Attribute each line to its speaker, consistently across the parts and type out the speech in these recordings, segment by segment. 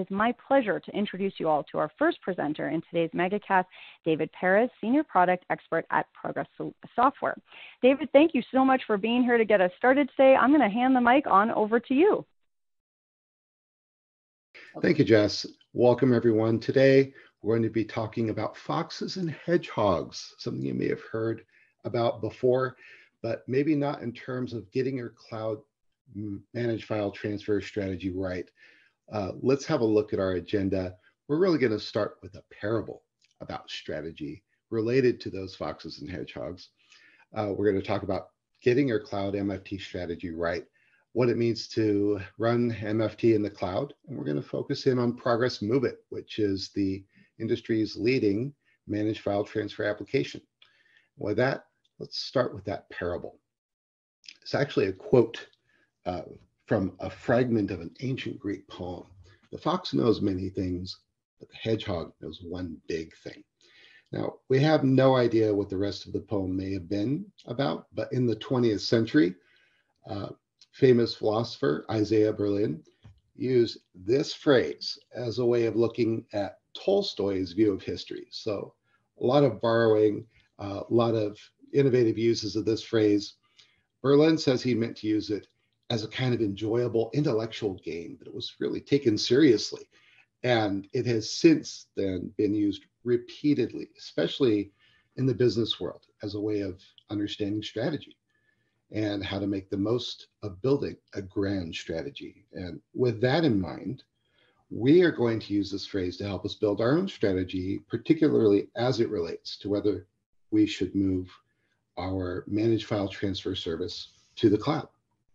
Speaker 1: is my pleasure to introduce you all to our first presenter in today's MegaCast, David Perez, Senior Product Expert at Progress Software. David, thank you so much for being here to get us started today. I'm going to hand the mic on over to you.
Speaker 2: Thank you, Jess. Welcome, everyone. Today, we're going to be talking about foxes and hedgehogs, something you may have heard about before, but maybe not in terms of getting your cloud managed file transfer strategy right. Let's have a look at our agenda. We're really going to start with a parable about strategy related to those foxes and hedgehogs. We're going to talk about getting your cloud MFT strategy right, what it means to run MFT in the cloud, and we're going to focus in on Progress MOVEit, which is the industry's leading managed file transfer application. With that, let's start with that parable. It's actually a quote from a fragment of an ancient Greek poem. The fox knows many things, but the hedgehog knows one big thing. Now, we have no idea what the rest of the poem may have been about, but in the 20th century, famous philosopher Isaiah Berlin used this phrase as a way of looking at Tolstoy's view of history. So a lot of borrowing, a lot of innovative uses of this phrase. Berlin says he meant to use it as a kind of enjoyable intellectual game, but it was really taken seriously. And it has since then been used repeatedly, especially in the business world, as a way of understanding strategy and how to make the most of building a grand strategy. And with that in mind, we are going to use this phrase to help us build our own strategy, particularly as it relates to whether we should move our managed file transfer service to the cloud.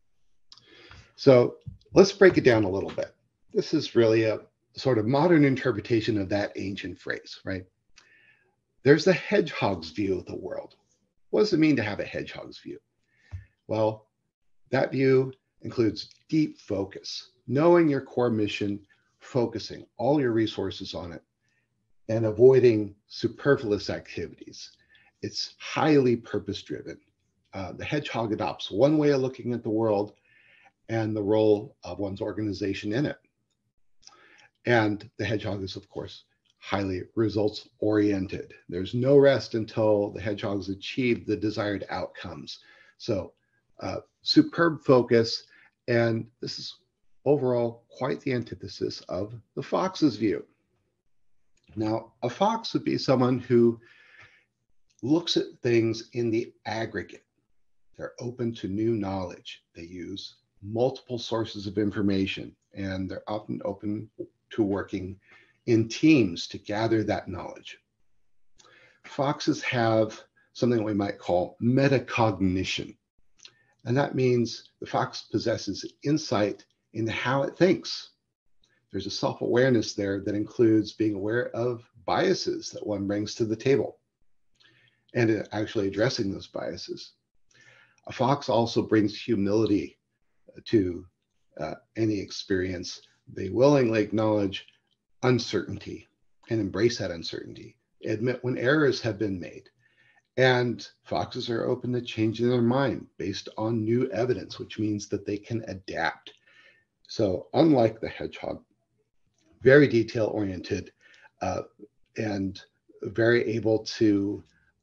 Speaker 2: So let's break it down a little bit. This is really a sort of modern interpretation of that ancient phrase, right? There's the hedgehog's view of the world. What does it mean to have a hedgehog's view? Well, that view includes deep focus, knowing your core mission, focusing all your resources on it, and avoiding superfluous activities. It's highly purpose-driven. The hedgehog adopts one way of looking at the world and the role of one's organization in it. And the hedgehog is, of course, highly results-oriented. There's no rest until the hedgehogs achieve the desired outcomes. So superb focus, and this is overall quite the antithesis of the fox's view. Now, a fox would be someone who looks at things in the aggregate. They're open to new knowledge. They use multiple sources of information, and they're often open to working in teams to gather that knowledge. Foxes have something we might call metacognition. And that means the fox possesses insight into how it thinks. There's a self-awareness there that includes being aware of biases that one brings to the table and actually addressing those biases. A fox also brings humility to any experience. They willingly acknowledge uncertainty and embrace that uncertainty, admit when errors have been made. And foxes are open to changing their mind based on new evidence, which means that they can adapt. So unlike the hedgehog, very detail-oriented and very able to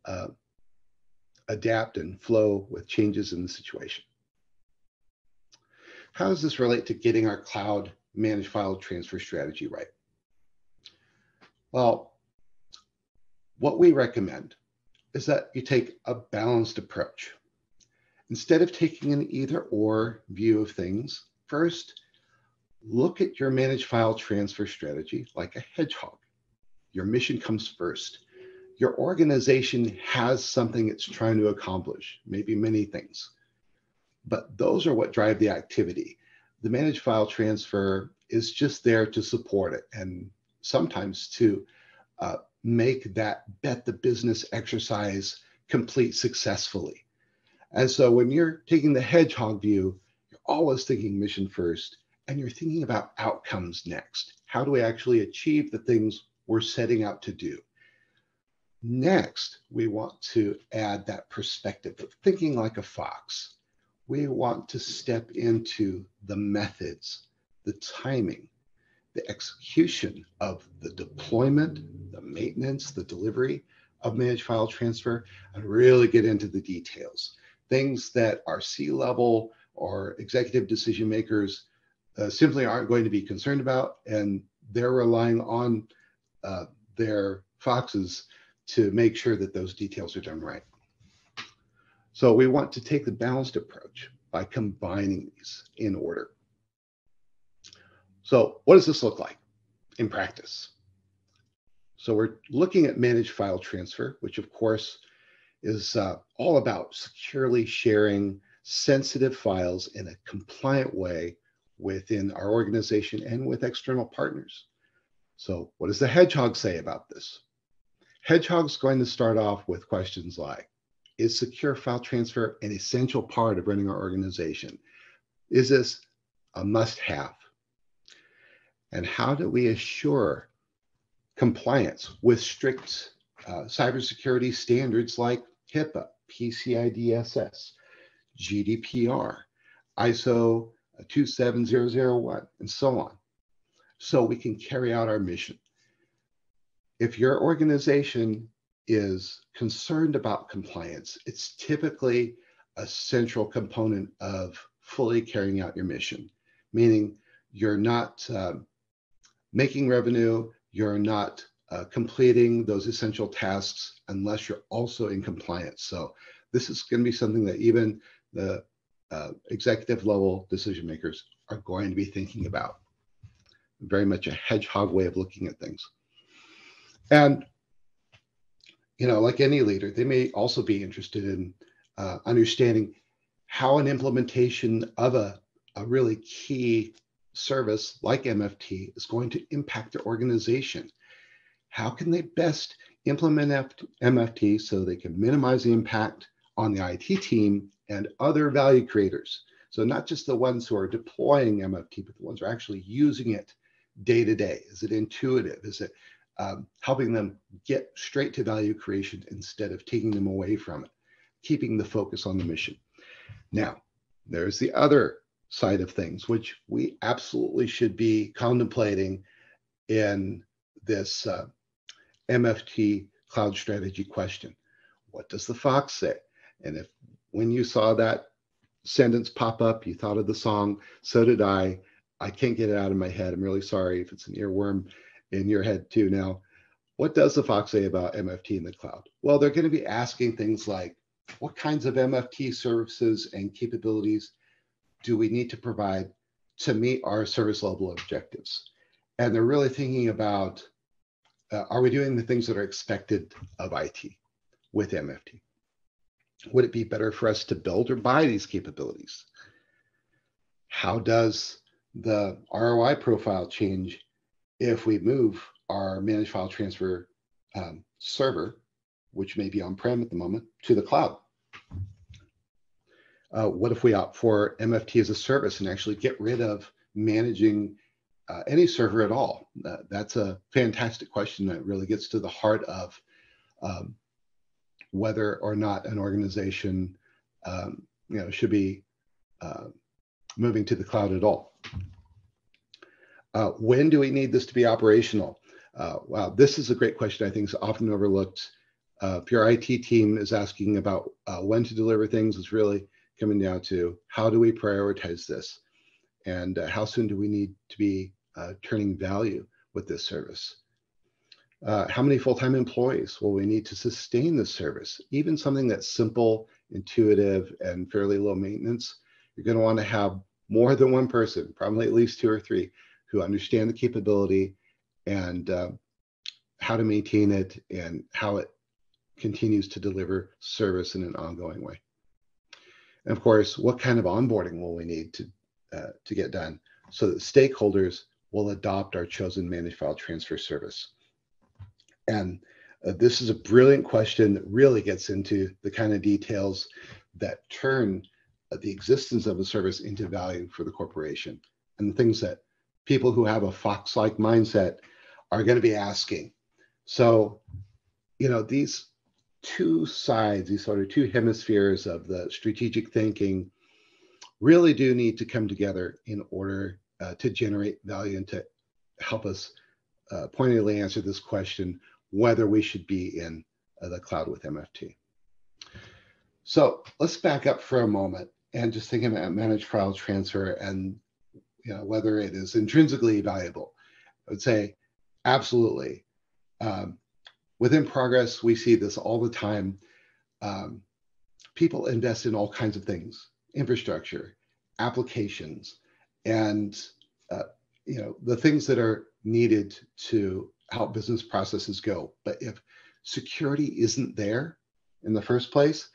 Speaker 2: adapt and flow with changes in the situation. How does this relate to getting our cloud managed file transfer strategy right? Well, what we recommend is that you take a balanced approach. Instead of taking an either-or view of things, first, look at your managed file transfer strategy like a hedgehog. Your mission comes first. Your organization has something it's trying to accomplish, maybe many things, but those are what drive the activity. The managed file transfer is just there to support it and sometimes to make that bet the business exercise complete successfully. And so when you're taking the hedgehog view, you're always thinking mission first, and you're thinking about outcomes next. How do we actually achieve the things we're setting out to do? Next, we want to add that perspective of thinking like a fox. We want to step into the methods, the timing, the execution of the deployment, the maintenance, the delivery of managed file transfer, and really get into the details. Things that our C-level or executive decision makers simply aren't going to be concerned about, and they're relying on their foxes to make sure that those details are done right. So we want to take the balanced approach by combining these in order. So what does this look like in practice? So we're looking at managed file transfer, which of course is all about securely sharing sensitive files in a compliant way within our organization and with external partners. So what does the hedgehog say about this? Hedgehog's going to start off with questions like, is secure file transfer an essential part of running our organization? Is this a must-have? And how do we assure compliance with strict cybersecurity standards like HIPAA, PCI DSS, GDPR, ISO 27001, and so on, so we can carry out our mission? If your organization is concerned about compliance, it's typically a central component of fully carrying out your mission, meaning you're not making revenue, you're not completing those essential tasks unless you're also in compliance. So this is going to be something that even the executive level decision makers are going to be thinking about. Very much a hedgehog way of looking at things. And, you know, like any leader, they may also be interested in understanding how an implementation of a really key service like MFT is going to impact their organization. How can they best implement MFT so they can minimize the impact on the IT team and other value creators? So not just the ones who are deploying MFT, but the ones who are actually using it day to day. Is it intuitive? Is it helping them get straight to value creation instead of taking them away from it, keeping the focus on the mission? Now, there's the other side of things, which we absolutely should be contemplating in this MFT cloud strategy question. What does the fox say? And if when you saw that sentence pop up, you thought of the song, so did I. I can't get it out of my head. I'm really sorry if it's an earworm in your head too. Now, what does the fox say about MFT in the cloud? Well, they're going to be asking things like, what kinds of MFT services and capabilities do we need to provide to meet our service level objectives? And they're really thinking about, are we doing the things that are expected of IT with MFT? Would it be better for us to build or buy these capabilities? How does the ROI profile change if we move our managed file transfer server, which may be on-prem at the moment, to the cloud? What if we opt for MFT as a service and actually get rid of managing any server at all? That's a fantastic question that really gets to the heart of whether or not an organization should be moving to the cloud at all. When do we need this to be operational? Wow, this is a great question. I think is often overlooked. If your IT team is asking about when to deliver things, it's really coming down to how do we prioritize this, and how soon do we need to be turning value with this service? How many full-time employees will we need to sustain this service? Even something that's simple, intuitive, and fairly low maintenance, you're going to want to have more than one person, probably at least 2 or 3, who understand the capability and how to maintain it and how it continues to deliver service in an ongoing way. And of course, what kind of onboarding will we need to get done so that stakeholders will adopt our chosen managed file transfer service? And this is a brilliant question that really gets into the kind of details that turn the existence of a service into value for the corporation, and the things that people who have a fox-like mindset are going to be asking. So, you know, these two sides, these sort of two hemispheres of the strategic thinking really do need to come together in order to generate value and to help us pointedly answer this question, whether we should be in the cloud with MFT. So let's back up for a moment and just think about managed file transfer and whether it is intrinsically valuable. I would say absolutely. Within Progress, we see this all the time. People invest in all kinds of things, infrastructure, applications, and the things that are needed to help business processes go. But if security isn't there in the first place,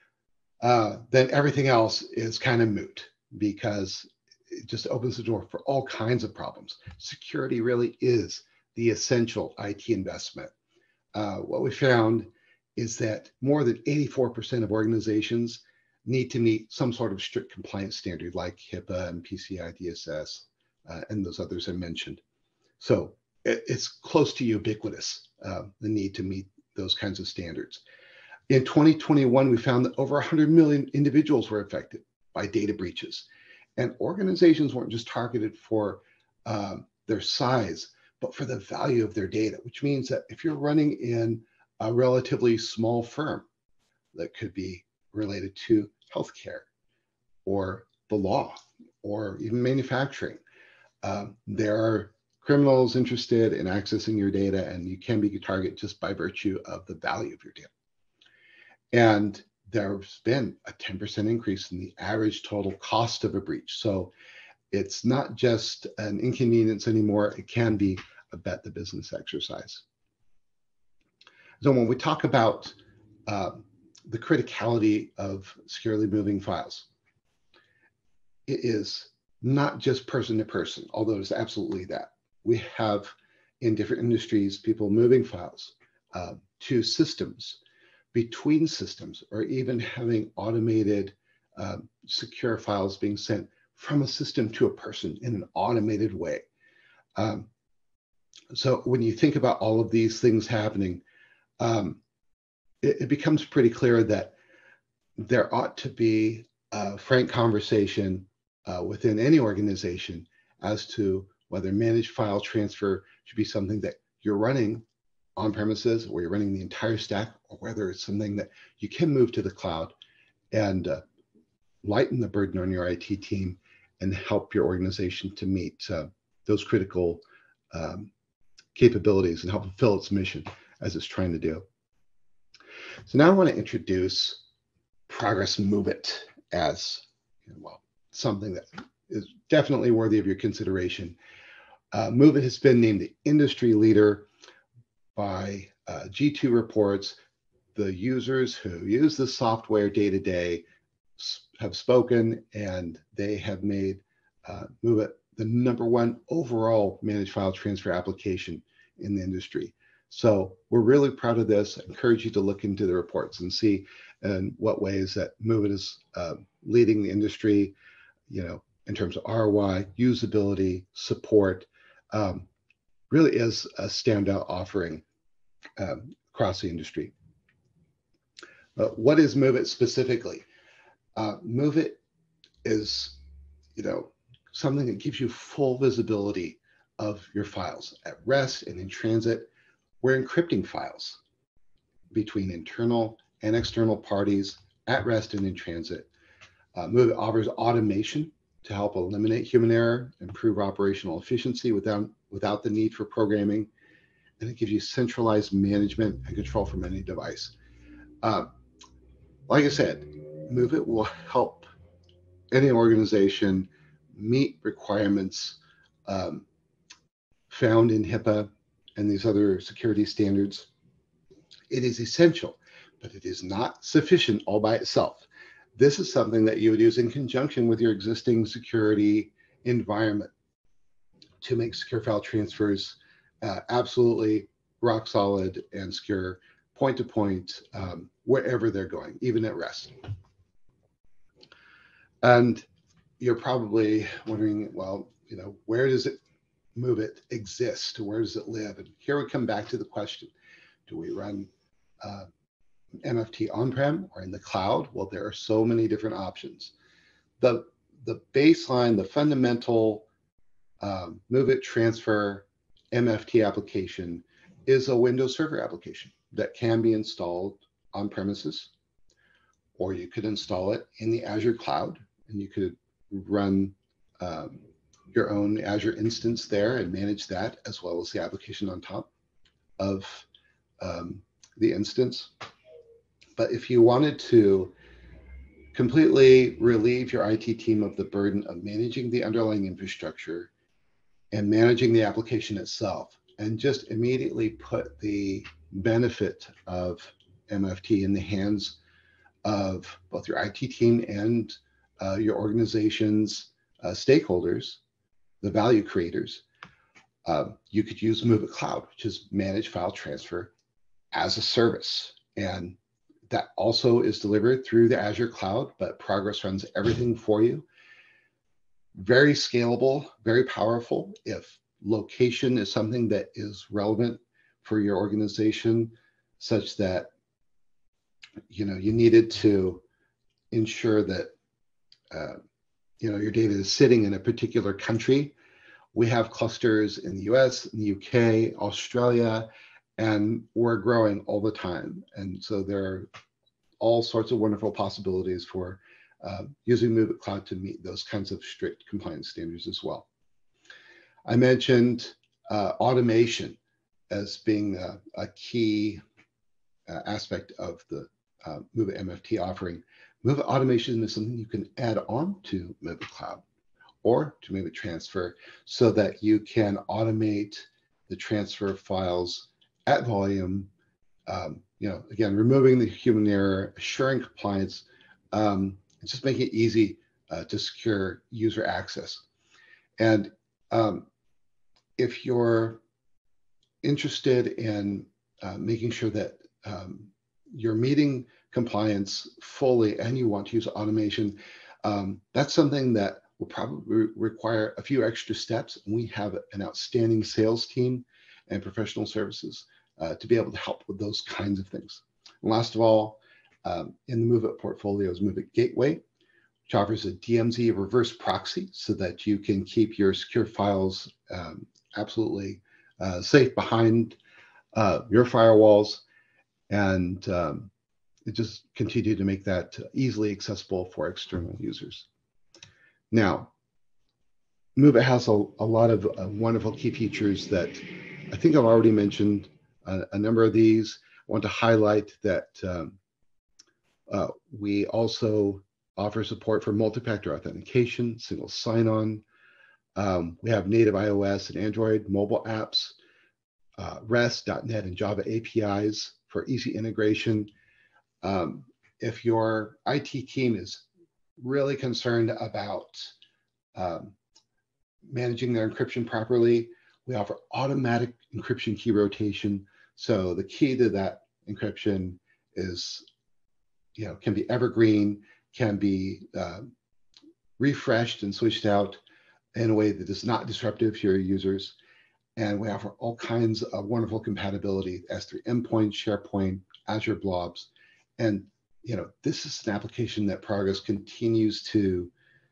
Speaker 2: then everything else is kind of moot, because it just opens the door for all kinds of problems. Security really is the essential IT investment. What we found is that more than 84% of organizations need to meet some sort of strict compliance standard like HIPAA and PCI DSS and those others I mentioned. So it's close to ubiquitous, the need to meet those kinds of standards. In 2021, we found that over 100 million individuals were affected by data breaches. And organizations weren't just targeted for their size, but for the value of their data, which means that if you're running in a relatively small firm that could be related to healthcare or the law or even manufacturing, there are criminals interested in accessing your data, and you can be a target just by virtue of the value of your data. And there's been a 10% increase in the average total cost of a breach. So it's not just an inconvenience anymore. It can be a bet the business exercise. So when we talk about the criticality of securely moving files, it is not just person to person, although it's absolutely that. We have in different industries people moving files to systems, between systems, or even having automated secure files being sent from a system to a person in an automated way. So when you think about all of these things happening, it becomes pretty clear that there ought to be a frank conversation within any organization as to whether managed file transfer should be something that you're running on premises, or you're running the entire stack, or whether it's something that you can move to the cloud and lighten the burden on your IT team and help your organization to meet those critical capabilities and help fulfill its mission as it's trying to do. So now I want to introduce Progress MOVEit as something that is definitely worthy of your consideration. MOVEit has been named the industry leader by G2 reports. The users who use the software day to day have spoken, and they have made MOVEit the #1 overall managed file transfer application in the industry. So we're really proud of this. I encourage you to look into the reports and see in what ways that MOVEit is leading the industry, in terms of ROI, usability, support. Really is a standout offering across the industry. What is MOVEit specifically? MOVEit is, something that gives you full visibility of your files at rest and in transit. We're encrypting files between internal and external parties at rest and in transit. MOVEit offers automation to help eliminate human error, improve operational efficiency without the need for programming, and it gives you centralized management and control from any device. Like I said, MOVEit will help any organization meet requirements found in HIPAA and these other security standards. It is essential, but it is not sufficient all by itself. This is something that you would use in conjunction with your existing security environment to make secure file transfers absolutely rock solid and secure, point to point, wherever they're going, even at rest. And you're probably wondering, well, where does MOVEit exist? Where does it live? And here we come back to the question: do we run MFT on-prem or in the cloud? Well, there are so many different options. The baseline, the fundamental MOVEit transfer MFT application is a Windows Server application that can be installed on premises, or you could install it in the Azure cloud, and you could run your own Azure instance there and manage that, as well as the application on top of the instance. But if you wanted to completely relieve your IT team of the burden of managing the underlying infrastructure and managing the application itself, and just immediately put the benefit of MFT in the hands of both your IT team and your organization's stakeholders, the value creators, you could use MOVEit Cloud, which is managed file transfer as a service. And that also is delivered through the Azure cloud, but Progress runs everything for you. Very scalable, very powerful. If location is something that is relevant for your organization, such that you needed to ensure that your data is sitting in a particular country. We have clusters in the US, in the UK, Australia, and we're growing all the time. And so there are all sorts of wonderful possibilities for using MOVEit Cloud to meet those kinds of strict compliance standards as well. I mentioned automation as being a key aspect of the MOVEit MFT offering. MOVEit automation is something you can add on to MOVEit Cloud or to MOVEit Transfer, so that you can automate the transfer of files at volume. Again, removing the human error, assuring compliance, and just making it easy to secure user access. And if you're interested in making sure that you're meeting compliance fully and you want to use automation, that's something that will probably require a few extra steps. And we have an outstanding sales team and professional services to be able to help with those kinds of things. And last of all, in the MOVEit portfolio is MOVEit Gateway, which offers a DMZ reverse proxy so that you can keep your secure files absolutely safe behind your firewalls, and it just continue to make that easily accessible for external users. Now, MOVEit has a lot of wonderful key features that I think I've already mentioned. A number of these. I want to highlight that we also offer support for multi-factor authentication, single sign-on. We have native iOS and Android mobile apps, REST, .NET, and Java APIs for easy integration. If your IT team is really concerned about managing their encryption properly, we offer automatic encryption key rotation. So the key to that encryption is, can be evergreen, can be refreshed and switched out in a way that is not disruptive to your users. And we offer all kinds of wonderful compatibility, S3 endpoint, SharePoint, Azure blobs. And, this is an application that Progress continues to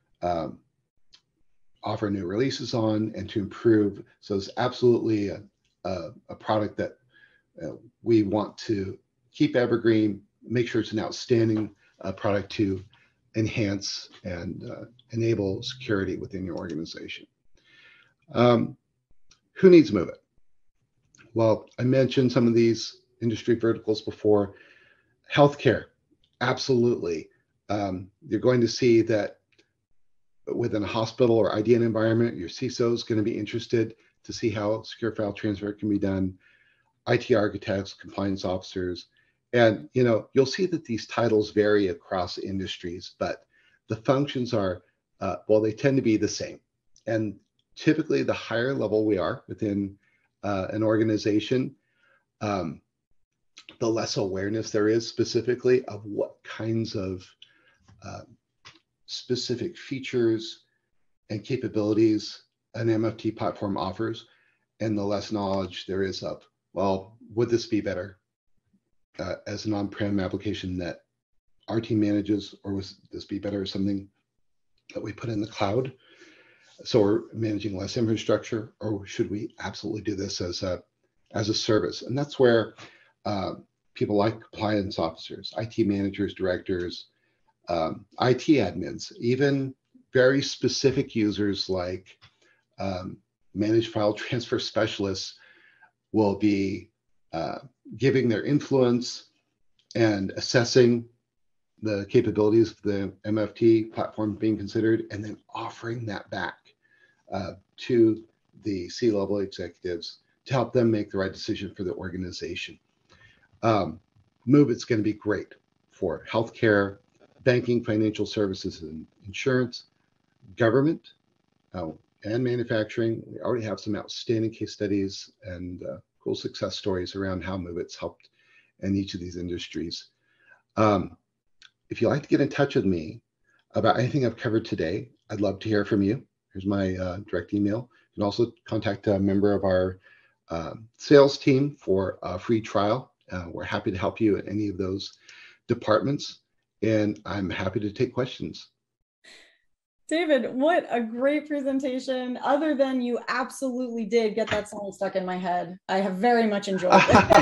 Speaker 2: offer new releases on and to improve. So it's absolutely a product that we want to keep evergreen, make sure it's an outstanding product to enhance and enable security within your organization. Who needs MOVEit? Well, I mentioned some of these industry verticals before. Healthcare, absolutely. You're going to see that within a hospital or IDN environment, your CISO is going to be interested to see how secure file transfer can be done. IT architects, compliance officers, and you'll see that these titles vary across industries, but the functions are, they tend to be the same. And typically, the higher level we are within an organization, the less awareness there is specifically of what kinds of specific features and capabilities an MFT platform offers, and the less knowledge there is of, would this be better as an on-prem application that our team manages, or would this be better as something that we put in the cloud? So we're managing less infrastructure, or should we absolutely do this as a service? And that's where people like compliance officers, IT managers, directors, IT admins, even very specific users like managed file transfer specialists will be giving their influence and assessing the capabilities of the MFT platform being considered, and then offering that back to the C-level executives to help them make the right decision for the organization. MOVEit's going to be great for healthcare, banking, financial services, and insurance, government, and manufacturing. We already have some outstanding case studies and cool success stories around how MOVEit's helped in each of these industries. If you'd like to get in touch with me about anything I've covered today, I'd love to hear from you. Here's my direct email. You can also contact a member of our sales team for a free trial. We're happy to help you in any of those departments, and I'm happy to take questions.
Speaker 3: David, what a great presentation. Other than you absolutely did get that song stuck in my head. I have very much enjoyed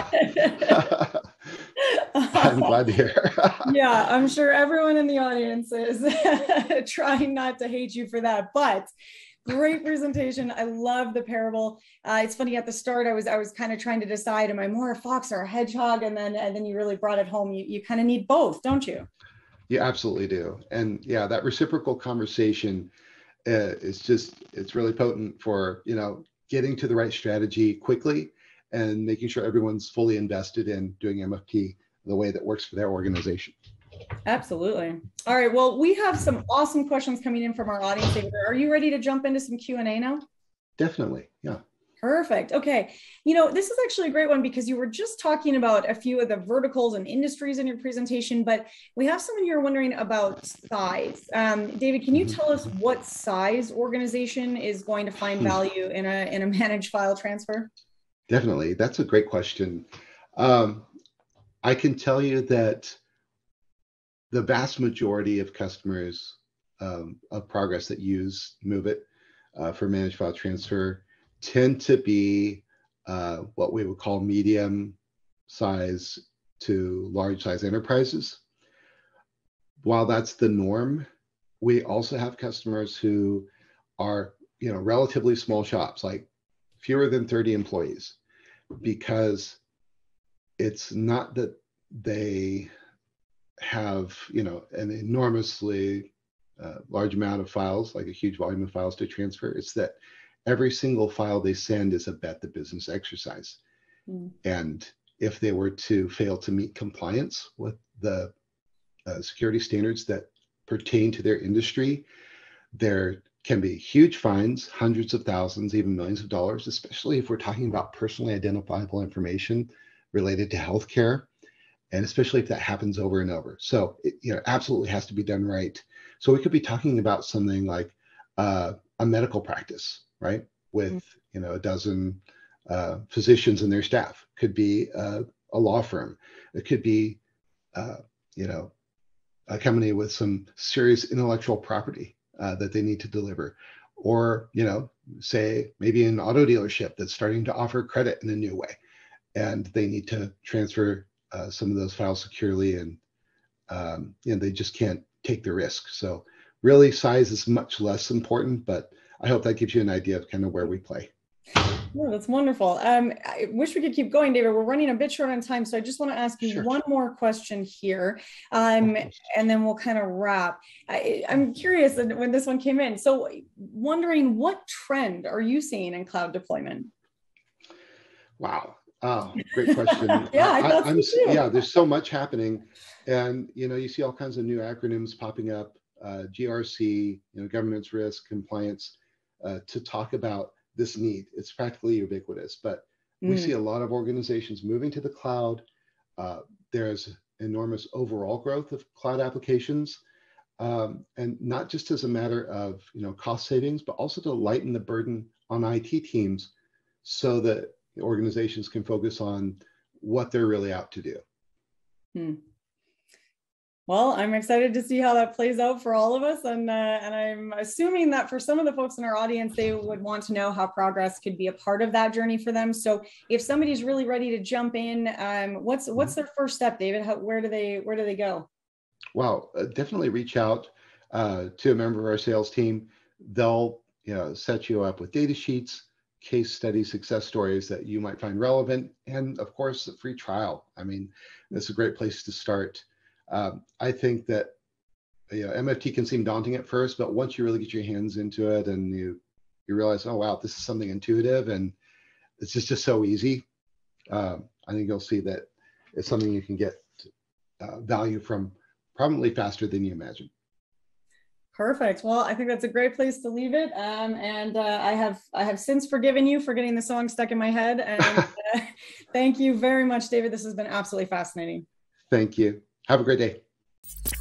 Speaker 3: it.
Speaker 2: I'm glad to hear.
Speaker 3: Yeah, I'm sure everyone in the audience is trying not to hate you for that, but great presentation. I love the parable. It's funny, at the start, I was kind of trying to decide, am I more a fox or a hedgehog? And then you really brought it home. You kind of need both, don't you?
Speaker 2: You absolutely do. And yeah, that reciprocal conversation it's really potent for, getting to the right strategy quickly and making sure everyone's fully invested in doing MFT the way that works for their organization.
Speaker 3: Absolutely. All right. Well, we have some awesome questions coming in from our audience. Are you ready to jump into some Q&A now?
Speaker 2: Definitely. Yeah.
Speaker 3: Perfect. Okay. This is actually a great one because you were just talking about a few of the verticals and industries in your presentation, but we have someone here wondering about size. David, can you tell us what size organization is going to find value in a managed file transfer?
Speaker 2: Definitely. That's a great question. I can tell you that the vast majority of customers of Progress that use MOVEit for managed file transfer tend to be what we would call medium size to large size enterprises. While that's the norm, we also have customers who are, relatively small shops, like fewer than 30 employees, because it's not that they have, an enormously large amount of files, like a huge volume of files to transfer. It's that every single file they send is a bet the business exercise. And if they were to fail to meet compliance with the security standards that pertain to their industry, there can be huge fines, hundreds of thousands, even millions of dollars, especially if we're talking about personally identifiable information related to healthcare, and especially if that happens over and over. So it absolutely has to be done right. So we could be talking about something like a medical practice, right? With a dozen physicians and their staff. Could be a law firm. It could be a company with some serious intellectual property that they need to deliver, or say maybe an auto dealership that's starting to offer credit in a new way, and they need to transfer some of those files securely, and they just can't take the risk. So really, size is much less important, but I hope that gives you an idea of kind of where we play.
Speaker 3: Yeah, that's wonderful. I wish we could keep going, David. We're running a bit short on time, so I just want to ask you one more question here, and then we'll kind of wrap. I'm curious when this one came in. So wondering, what trend are you seeing in cloud deployment?
Speaker 2: Wow. Oh, great question.
Speaker 3: Yeah,
Speaker 2: there's so much happening, and you see all kinds of new acronyms popping up, GRC, governance risk, compliance, to talk about this need. It's practically ubiquitous, but we see a lot of organizations moving to the cloud. There's enormous overall growth of cloud applications, and not just as a matter of cost savings, but also to lighten the burden on IT teams, so that organizations can focus on what they're really out to do.
Speaker 3: Well, I'm excited to see how that plays out for all of us. And I'm assuming that for some of the folks in our audience, they would want to know how Progress could be a part of that journey for them. So if somebody's really ready to jump in, what's their first step, David? Where do they go?
Speaker 2: Well, definitely reach out to a member of our sales team. They'll set you up with data sheets, case studies, success stories that you might find relevant, and of course, a free trial. I mean, it's a great place to start. I think that MFT can seem daunting at first, but once you really get your hands into it and you realize, oh wow, this is something intuitive and it's just so easy. I think you'll see that it's something you can get value from probably faster than you imagine.
Speaker 3: Perfect. Well, I think that's a great place to leave it. I have since forgiven you for getting the song stuck in my head. And thank you very much, David. This has been absolutely fascinating.
Speaker 2: Thank you. Have a great day.